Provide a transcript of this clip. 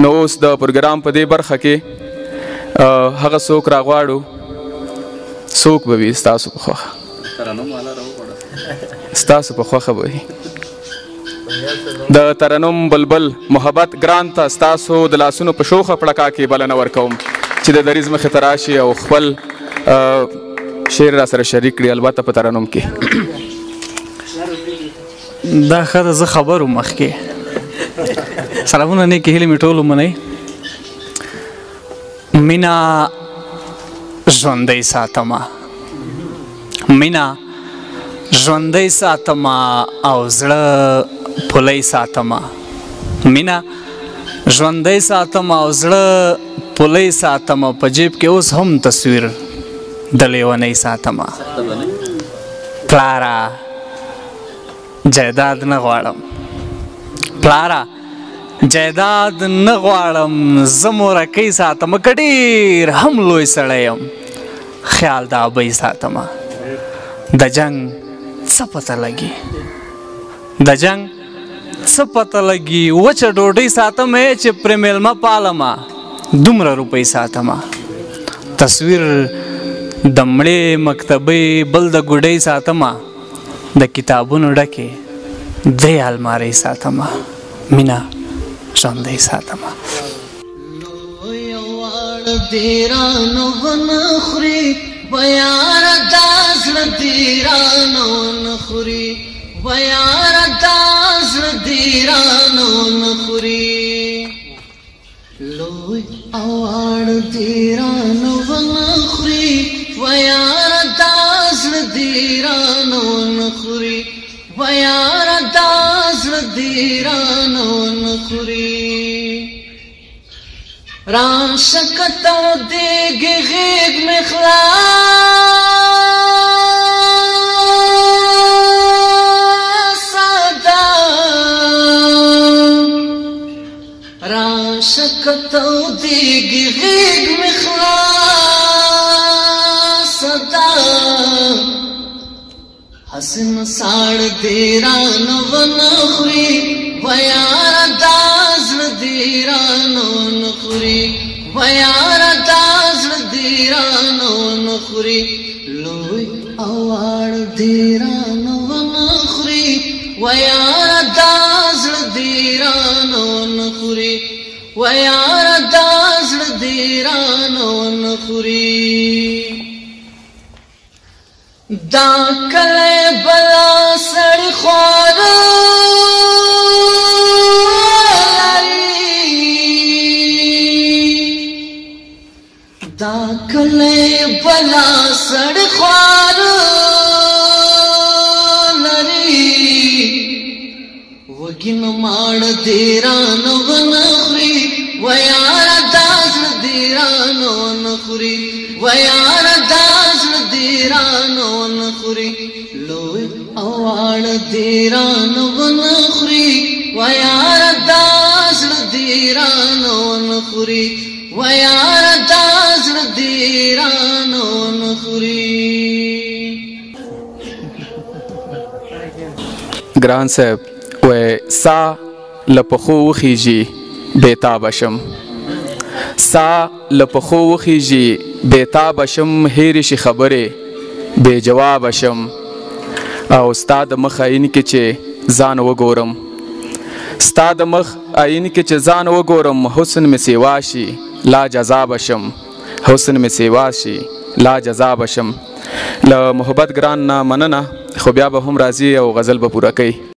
نو اوس د پروګرام په دې برخه کې هغه څوک راغواړو څوک به وي ستاسو په خوښه ستاسو په خوښه به وي د ترنم بلبل محبت ګران ته ستاسو د لاسونو په شوخه پړکا کې بلنه ورکوم چې د دریځ مخې ته راشي او خپل شعر را سره شریک کړي البته په ترنم کې دا ښه ده زه خبر وم مخکې سلامونه نیکې هیلې مې ټول ومنئ مینه ژوندی ساتمه مینه ژوندی ساتمه او زړه پولی ساتمه مینه ژوندی ساتمه او زړه پولی ساتمه په جیب کې اوس هم تصویر د لیونۍ ساتمه پلاره جایداد نه غواړم پلاره جایداد نه غواړم زه مورکۍ ساتمه که ډېر هم لوی سړی یم خیال د ابۍ ساتمه د جنګ څه پته لګي د جنګ څه پته لګي وچه ډوډۍ ساتمه چې پرې میلمه پالمه دومره روپۍ ساتمه تصویر د مړې مکتبۍ بل د ګوډۍ ساتمه د کتابونو ډکې درې المارۍ ساتمه مینه ژوندی ساتمه لویه واړه دیرانو ونه خوري ویاره دا زړه دیرانو ونه خوري ویاره دا زړه دیرانو ونه خوري لوی او واړه دیرانو ونه خوري ویاره دا زړه دیرانو ونه خوري ویاره دا زړه دیرانو ونه خوري راشه که تودېږي غېږ مې خلاصه ده راشه که تودېږي غېږ مې خلاصه ده حسن ساړه دیرانو ونه خوري ویاره دا زړه دیرانو ونه خوري ویاره دا زړه دیرانو ونه خوري لوی او واړه دیرانو ونه خوري ویاره دا زړه دیرانو ونه خوري ویاره دا زړه دیرانو ونه خوري دا کلی بلا سړی خواره دا کلی بلا سړی خواره لري وږي نه ماړه دیرانو ونه خوري ویاره دا زړه دیرانو ونه خوري ویاره دا زړه دیرانو ونه خوري لوی او واړه دیرانو ونه خوري ویاره دا زړه دیرانو ونه خوري ویاره دا زړه دیرانو ونه خوري ګران صاحب وای سا له پښو وخیږي بېتابه شم سا له پښو وخیږي بېتابه شم هېرې شي خبرې بې جوابه شم او ستا د مخ عین کې چې ځان وګورم ستا د مخ عین کې چې ځان وګورم حسن مې سیوا شي لا جذابه شم حسن مې سیوا شي لا جذابه شم له محبت ګران نه مننه خو بیا به هم راځي او غزل به پوره کوي